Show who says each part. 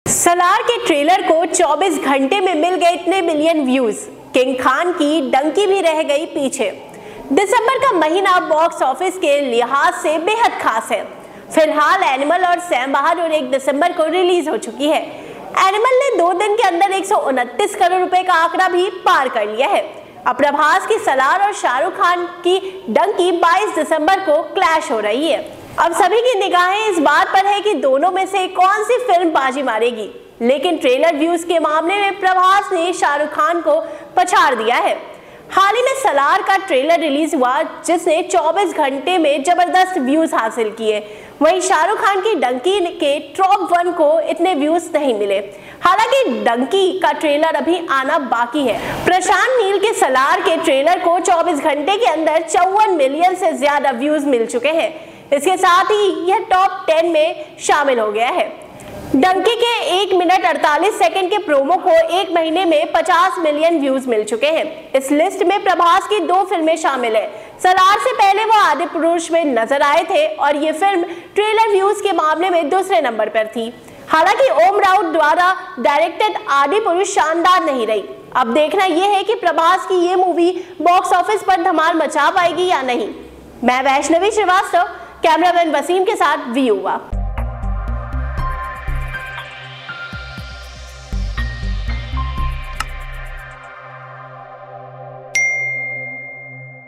Speaker 1: सलार के ट्रेलर को 24 घंटे में मिल गए इतने मिलियन व्यूज। किंग खान की डंकी भी रह गई पीछे। दिसंबर का महीना बॉक्स ऑफिस के लिहाज से बेहद खास है। फिलहाल एनिमल और सैम बहादुर 1 दिसंबर को रिलीज हो चुकी है। एनिमल ने 2 दिन के अंदर 129 करोड़ रुपए का आंकड़ा भी पार कर लिया है। अब प्रभास की सलार और शाहरुख खान की डंकी 22 दिसंबर को क्लैश हो रही है। अब सभी की निगाहें इस बात पर है कि दोनों में से कौन सी फिल्म बाजी मारेगी, लेकिन ट्रेलर व्यूज के मामले में प्रभास ने शाहरुख खान को पछाड़ दिया है। हाल ही में सलार का ट्रेलर रिलीज हुआ जिसने 24 घंटे में जबरदस्त व्यूज हासिल किए। वहीं शाहरुख खान की डंकी के टॉप 1 को इतने व्यूज नहीं मिले। हालांकि डंकी का ट्रेलर अभी आना बाकी है। प्रशांत नील के सलार के ट्रेलर को 24 घंटे के अंदर 54 मिलियन से ज्यादा व्यूज मिल चुके हैं। इसके साथ ही यह टॉप 10 में शामिल हो गया है। डंकी के 1 मिनट 48 सेकंड के प्रोमो को 1 महीने में 50 मिलियन व्यूज मिल चुके हैं। इस लिस्ट में प्रभास की 2 फिल्में शामिल है। सलार से पहले वो आदिपुरुष में नजर आए थे और ये फिल्म ट्रेलर व्यूज के मामले में दूसरे नंबर पर थी। हालांकि ओम राउत द्वारा डायरेक्टेड आदिपुरुष शानदार नहीं रही। अब देखना यह है कि प्रभास की ये मूवी बॉक्स ऑफिस पर धमाल मचा पाएगी या नहीं। मैं वैष्णवी श्रीवास्तव, कैमरामैन वसीम के साथ वी युवा।